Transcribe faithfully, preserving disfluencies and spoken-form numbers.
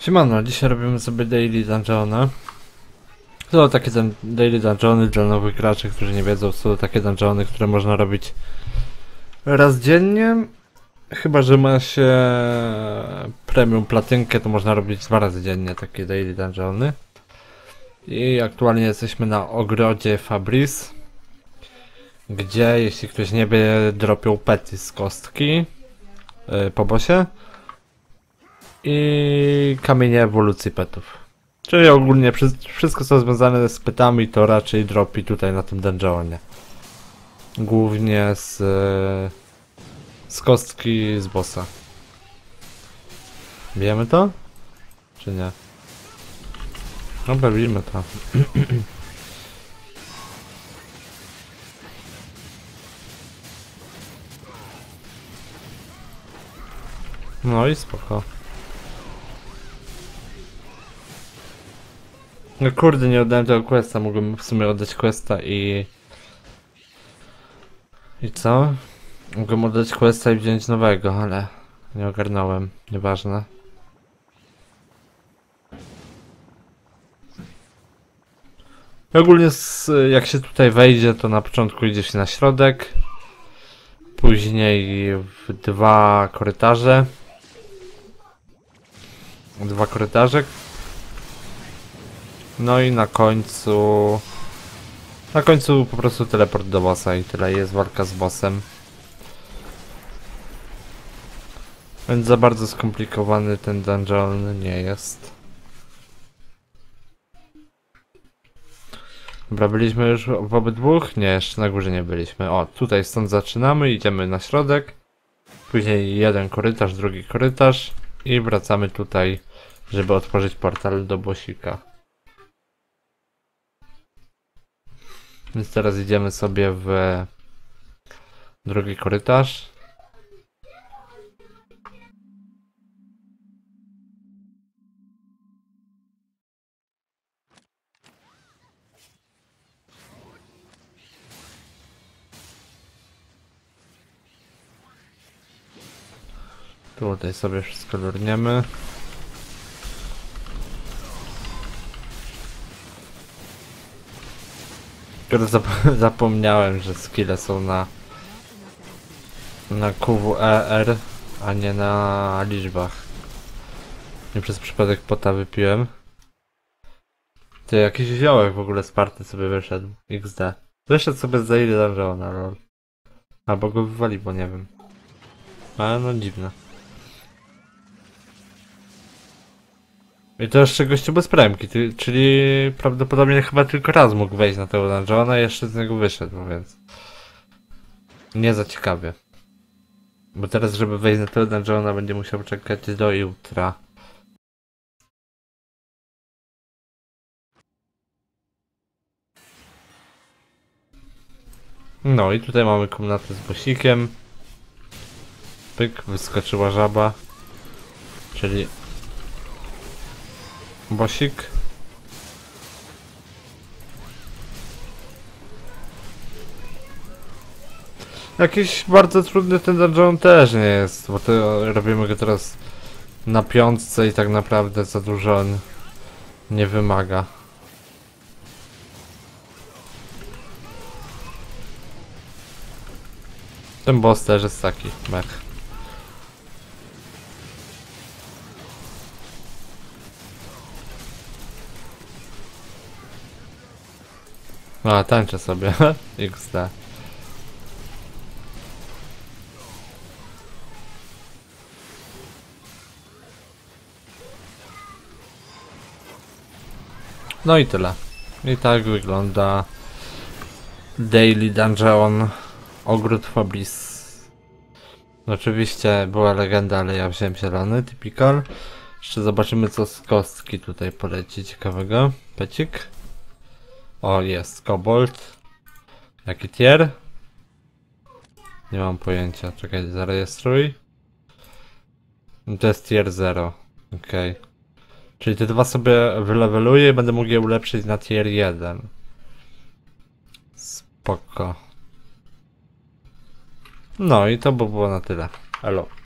Siemano, dzisiaj robimy sobie Daily Dungeony. To są takie dun Daily Dungeony dla nowych graczy, którzy nie wiedzą, są to takie dungeony, które można robić raz dziennie. Chyba że ma się premium platynkę, to można robić dwa razy dziennie takie Daily Dungeony. I aktualnie jesteśmy na ogrodzie Fabris, gdzie jeśli ktoś nie wie, dropią pety z kostki yy, po bossie i kamienie ewolucji petów. Czyli ogólnie wszystko co związane z petami to raczej dropi tutaj na tym dungeonie. Głównie z, z kostki z bossa. Wiemy to? Czy nie? No bawimy to. No i spoko. No kurde, nie oddałem tego questa, mogłem w sumie oddać questa i... I co? Mogłem oddać questa i wziąć nowego, ale nie ogarnąłem, nieważne. Ogólnie z, jak się tutaj wejdzie, to na początku idzie się na środek, później w dwa korytarze. Dwa korytarze. No i na końcu... Na końcu po prostu teleport do bossa i tyle, jest walka z bossem. Więc za bardzo skomplikowany ten dungeon nie jest. Dobra, byliśmy już w obydwu? Nie, jeszcze na górze nie byliśmy. O, tutaj stąd zaczynamy, idziemy na środek. Później jeden korytarz, drugi korytarz. I wracamy tutaj, żeby otworzyć portal do bossika. Więc teraz idziemy sobie w drugi korytarz. Tutaj sobie wszystko lurniemy. Zap zapomniałem, że skille są na na Q W E R, a nie na liczbach. Nie przez przypadek pota wypiłem. Ty, jakiś ziołek w ogóle z party sobie wyszedł. X D. Wyszedł sobie z Daily Dungeona, lol. Albo go wywali, bo nie wiem. Ale no dziwne. I to jeszcze gościu bez premki, czyli prawdopodobnie chyba tylko raz mógł wejść na tego dungeona i jeszcze z niego wyszedł, więc... Nie za ciekawie. Bo teraz, żeby wejść na tego dungeona, będzie musiał czekać do jutra. No i tutaj mamy komnatę z bossikiem. Pyk, wyskoczyła żaba. Czyli... bossik. Jakiś bardzo trudny ten dungeon też nie jest, bo to robimy go teraz na piątce i tak naprawdę za dużo on nie wymaga. Ten boss też jest taki mech. A, tańczę sobie. X D. No i tyle. I tak wygląda Daily Dungeon Ogród Fabris. Oczywiście była legenda, ale ja wziąłem zielony, typical. Jeszcze zobaczymy co z kostki tutaj poleci ciekawego. Pecik. O, jest kobold. Jaki tier? Nie mam pojęcia, czekaj, zarejestruj. To jest tier zero. Okej. Okay. Czyli te dwa sobie wyleweluję i będę mógł je ulepszyć na tier jeden. Spoko. No i to by było na tyle. Elo.